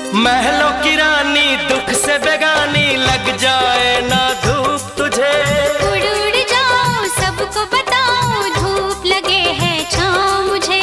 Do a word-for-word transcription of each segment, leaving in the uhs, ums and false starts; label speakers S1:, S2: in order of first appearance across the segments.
S1: महलों की रानी दुख से बेगानी, लग जाए ना धूप तुझे।
S2: उड़ उड़ जाऊं सबको बताऊं, धूप लगे है छाँव मुझे।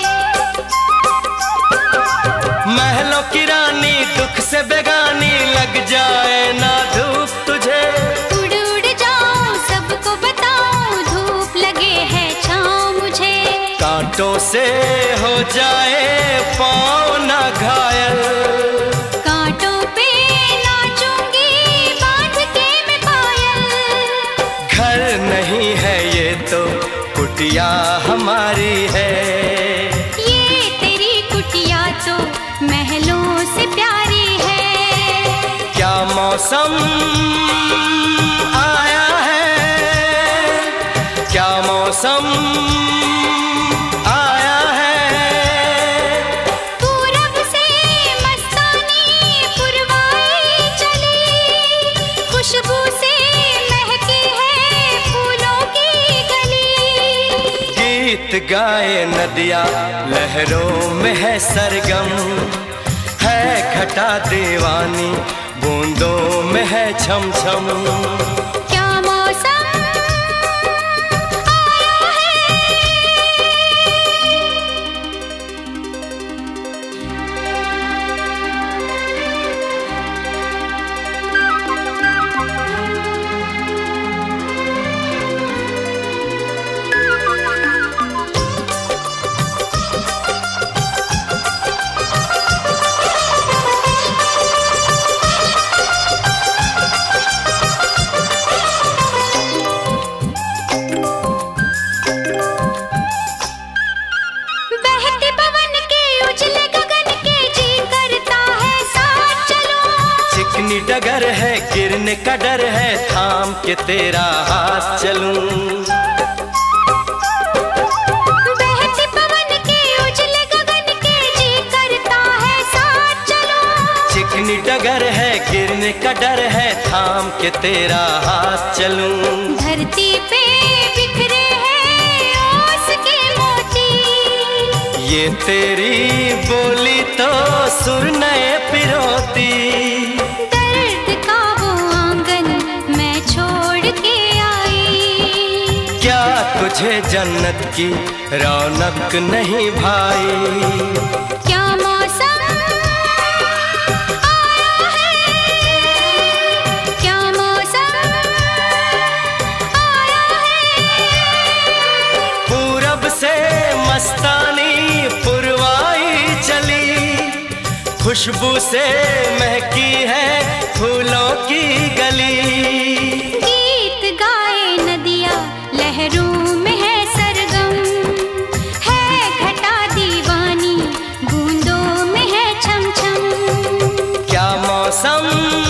S1: महलों की रानी दुख से बेगानी, लग जाए ना धूप तुझे।
S2: उड़ उड़ जाऊं सबको बताऊं, धूप लगे है छाँव मुझे।
S1: कांटों से हो जाए पाँव ना घायल,
S2: कांटों पे नाचूंगी बांध के मैं पायल।
S1: घर नहीं है ये तो कुटिया हमारी है।
S2: ये तेरी कुटिया तो महलों से प्यारी है।
S1: क्या मौसम आया है, क्या मौसम आया है।
S2: पूरब से मस्तानी पुरवाई चली, खुशबू से महकी है फूलों की गली।
S1: गीत गाए नदिया लहरों में है सरगम, है घटा दीवानी बूंदों में है छम छम।
S2: क्या मौसम आया है। बहते पवन के उजले गगन के जी करता है साथ चलो।
S1: चिकनी डगर है गिरने का डर है, थाम के तेरा हाथ चलूं।
S2: बहते पवन के उजले गगन के जी करता है साथ चलो।
S1: चिकनी डगर है गिरने का डर है, थाम के तेरा हाथ चलूं।
S2: धरती पे बिखरे हैं ओस के मोती,
S1: ये तेरी बोली तो सुर नए पिरोती।
S2: दर्द का वो आंगन मैं छोड़ के आई।
S1: क्या तुझे जन्नत की रौनक नहीं भाई।
S2: क्या मौसम आया है, क्या मौसम आया है।
S1: पूरब से मस्तानी पुरवाई चली, खुशबू से महकी है फूलों की गली।
S2: गीत गाए नदिया लहरों में है सरगम, है घटा दीवानी बूंदों में है छम छम।
S1: क्या मौसम